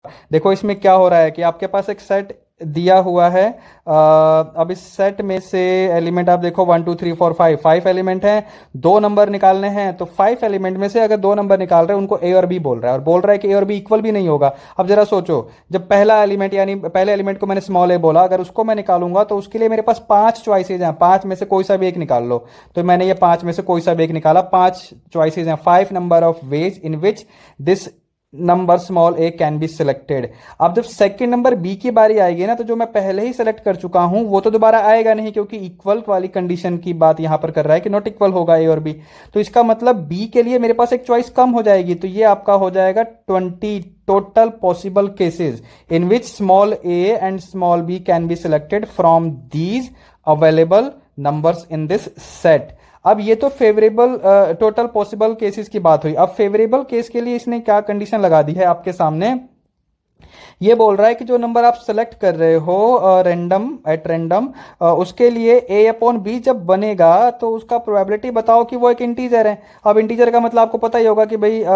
देखो इसमें क्या हो रहा है कि आपके पास एक सेट दिया हुआ है। अब इस सेट में से एलिमेंट आप देखो 1 2 3 4 5, 5 एलिमेंट हैं, 2 नंबर निकालने हैं। तो 5 एलिमेंट में से अगर 2 नंबर निकाल रहे हैं उनको ए और बी बोल रहा है, और बोल रहा है कि ए और बी इक्वल भी नहीं होगा। अब जरा सोचो, जब पहला एलिमेंट यानी पहले एलिमेंट को मैंने स्मॉल ए बोला, अगर उसको मैं निकालूंगा तो उसके लिए मेरे पास 5 चॉइसेज हैं, 5 में से कोई सा भी एक निकाल लो। तो मैंने ये 5 में से कोई सा भी एक निकाला, 5 चॉइसेज हैं, 5 number of ways in which this number small a can be selected. अब जब सेकंड नंबर बी की बारी आएगी ना, तो जो मैं पहले ही सेलेक्ट कर चुका हूं वो तो दोबारा आएगा नहीं, क्योंकि इक्वल वाली कंडीशन की बात यहां पर कर रहा है कि नॉट इक्वल होगा ए और बी। तो इसका मतलब बी के लिए मेरे पास एक चॉइस कम हो जाएगी। तो ये आपका हो जाएगा 20 total possible cases in which small a and small b can be selected from these available numbers in this set. अब ये तो फेवरेबल टोटल पॉसिबल केसेस की बात हुई। अब फेवरेबल केस के लिए इसने क्या कंडीशन लगा दी है आपके सामने, ये बोल रहा है कि जो नंबर आप सेलेक्ट कर रहे हो एट रैंडम, उसके लिए ए अपॉन बी जब बनेगा तो उसका प्रोबेबिलिटी बताओ कि वो एक इंटीजर है। अब इंटीजर का मतलब आपको पता ही होगा कि भाई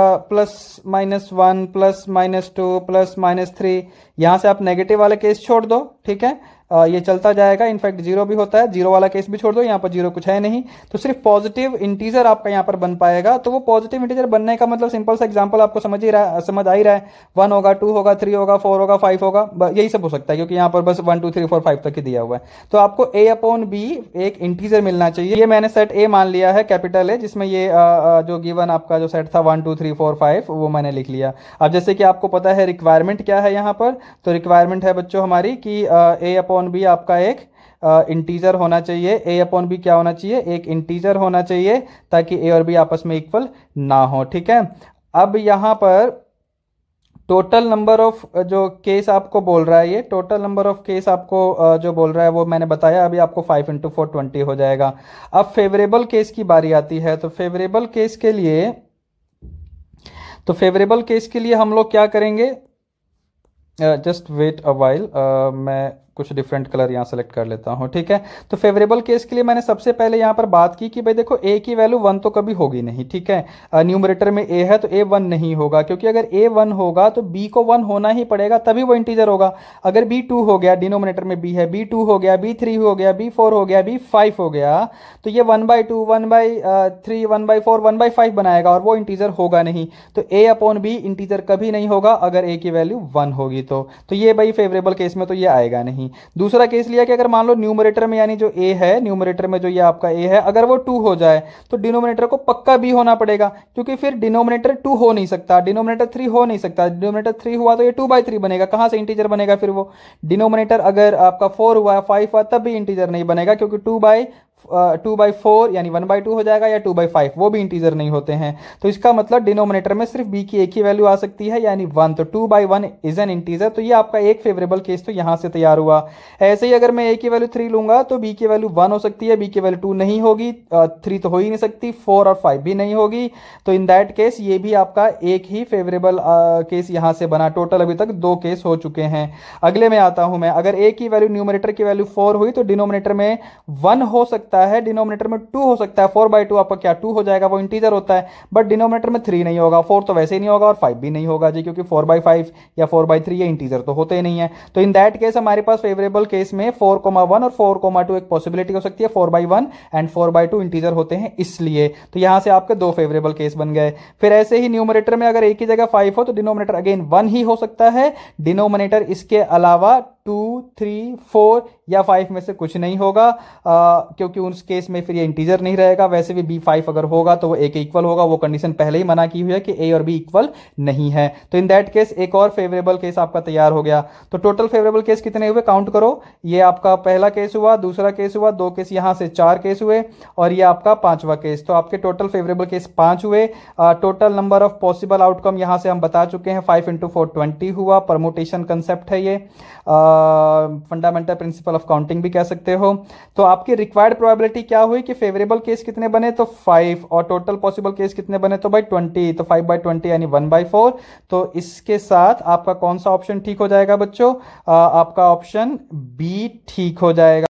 +-1 +-2 +-3, यहां से आप नेगेटिव वाले केस छोड़ दो, ठीक है, ये चलता जाएगा। इनफैक्ट जीरो भी होता है, जीरो वाला केस भी छोड़ दो, यहाँ पर जीरो कुछ है नहीं, तो सिर्फ पॉजिटिव इंटीजर आपका यहाँ पर बन पाएगा। तो वो पॉजिटिव इंटीजर बनने का मतलब सिंपल सा एग्जांपल आपको समझ आ ही रहा है, 1 होगा, 2 होगा, 3 होगा, 4 होगा, 5 होगा, यही सब हो सकता है, क्योंकि यहाँ पर बस 1 2 3 4 5 तक ही दिया हुआ है। तो आपको ए अपॉन बी एक इंटीजर मिलना चाहिए। ये मैंने सेट ए मान लिया है, कैपिटल है, जिसमें ये जो गिवन आपका जो सेट था 1 2 3 4 5 वो मैंने लिख लिया। अब जैसे कि आपको पता है रिक्वायरमेंट क्या है यहाँ पर, तो रिक्वायरमेंट है बच्चों हमारी कि ए अपॉन बी आपका एक इंटीजर होना चाहिए। ए अपॉन बी क्या होना चाहिए, एक इंटीजर होना चाहिए, ताकि ए और बी आपस में इक्वल ना हो, ठीक है। अब यहां पर टोटल नंबर ऑफ जो केस आपको बोल रहा है, ये टोटल नंबर ऑफ केस आपको जो बोल रहा है वो मैंने बताया, अभी आपको 5 × 4 20 हो जाएगा। अब फेवरेबल केस की बारी आती है, तो फेवरेबल केस के लिए हम लोग क्या करेंगे, जस्ट वेट अ वाइल, मैं कुछ डिफरेंट कलर यहाँ सेलेक्ट कर लेता हूँ, ठीक है। तो फेवरेबल केस के लिए मैंने सबसे पहले यहाँ पर बात की कि भाई देखो ए की वैल्यू 1 तो कभी होगी नहीं, ठीक है। न्यूमरेटर में ए है तो ए 1 नहीं होगा, क्योंकि अगर ए 1 होगा तो बी को 1 होना ही पड़ेगा, तभी वो इंटीजर होगा। अगर बी 2 हो गया, डिनोमिनेटर में बी है, बी 2 हो गया, बी 3 हो गया, बी 4 हो गया, बी 5 हो गया, तो ये 1/2 1/3 1/4 1/5 बनाएगा, और वो इंटीजर होगा नहीं। तो ए अपॉन बी इंटीजर कभी नहीं होगा अगर ए की वैल्यू 1 होगी। तो ये भाई फेवरेबल केस में तो ये आएगा नहीं। दूसरा केस लिया कि अगर मान लो न्यूमरेटर में यानी जो ए है, न्यूमरेटर में जो ये आपका ए है, अगर वो 2 हो जाए तो डिनोमिनेटर को पक्का बी होना पड़ेगा, क्योंकि फिर डिनोमिनेटर 2 हो नहीं सकता, डिनोमिनेटर 3 हो नहीं सकता। डिनोमिनेटर 3 हुआ तो ये 2/3 बनेगा, कहां से इंटीजर बनेगा फिर वो। डिनोमिनेटर अगर आपका 4 हुआ, 5 हुआ, तब भी इंटीजर नहीं बनेगा, क्योंकि 2/4 यानी 1/2 हो जाएगा, या 2/5 वो भी इंटीजर नहीं होते हैं। तो इसका मतलब डिनोमिनेटर में सिर्फ बी की एक ही वैल्यू आ सकती है, यानी 1। तो 2/1 इज एन इंटीजर। तो ये आपका एक फेवरेबल केस तो यहां से तैयार हुआ। ऐसे ही अगर मैं ए की वैल्यू 3 लूंगा तो बी की वैल्यू 1 हो सकती है, बी की वैल्यू 2 नहीं होगी, 3 तो हो ही नहीं सकती, 4 और 5 भी नहीं होगी। तो इन दैट केस ये भी आपका एक ही फेवरेबल केस यहां से बना। टोटल अभी तक 2 केस हो चुके हैं। अगले में आता हूं मैं, अगर ए की वैल्यू न्यूमरेटर की वैल्यू 4 हुई तो डिनोमिनेटर में 1 हो सकता है, डिनोमिनेटर में 2 हो सकता है। 4/2 आपका क्या 2 हो जाएगा, वो इंटीजर होता है, बट डिनोमिनेटर में 3 नहीं होगा, 4 तो वैसे ही नहीं होगा, और 5 भी नहीं होगा जी, क्योंकि 4/5 या 4/3 ये इंटीजर तो होते ही नहीं है। तो इन दैट केस हमारे पास फेवरेबल केस में 4,1 और 4,2 एक पॉसिबिलिटी हो सकती है, 4/1 एंड 4/2 इंटीजर होते हैं इसलिए। तो यहां से आपके 2 फेवरेबल केस बन गए। फिर ऐसे ही न्यूमरेटर में अगर एक ही जगह 5 हो तो डिनोमिनेटर अगेन 1 ही हो सकता है, डिनोमिनेटर इसके अलावा 2 3 4 या 5 में से कुछ नहीं होगा, क्योंकि उस केस में फिर ये इंटीजर नहीं रहेगा। वैसे भी b5 अगर होगा तो वो a के इक्वल होगा, वो कंडीशन पहले ही मना की हुई है कि a और b इक्वल नहीं है। तो इन दैट केस एक और फेवरेबल केस आपका तैयार हो गया। तो टोटल फेवरेबल केस कितने हुए, काउंट करो। ये आपका पहला केस हुआ, दूसरा केस हुआ, 2 केस, यहां से 4 केस हुए, और ये आपका 5वां केस। तो आपके टोटल फेवरेबल केस 5 हुए। Total number of possible outcome यहां से हम बता चुके हैं, 5 × 4 20 हुआ। परमुटेशन कंसेप्ट है ये, फंडामेंटल प्रिंसिपल ऑफ काउंटिंग भी कह सकते हो। तो आपकी रिक्वायर्ड प्रोबेबिलिटी क्या हुई कि फेवरेबल केस कितने बने, तो 5, और टोटल पॉसिबल केस कितने बने, तो भाई 20। तो 5/20 यानी 1/4। तो इसके साथ आपका कौन सा ऑप्शन ठीक हो जाएगा बच्चों, आपका ऑप्शन बी ठीक हो जाएगा।